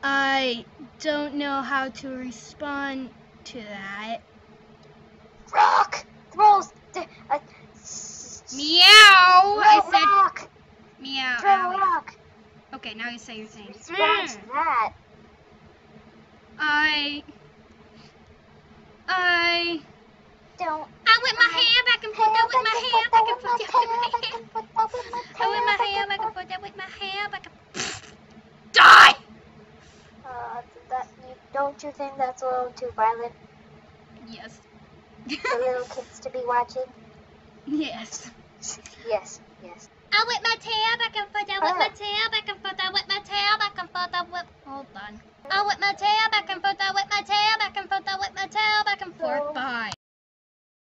I don't know how to respond to that. Rock! Throws Meow! I throw said rock! meow. Throw Owie. rock! Okay, now you say your thing. Response to that. I Don't. with my hair back and forth, that with my hair back and forth, that with my hair. I with my hair back and forth, that with my hair back and die! Don't you think that's a little too violent Yes. for little kids to be watching? Yes. Yes, yes. I whip my tail back and forth, I whip my tail back and forth, I whip my tail back and forth, I whip. Hold on. I whip my tail back and forth, I whip my tail back and forth, I whip my tail back and forth. Bye.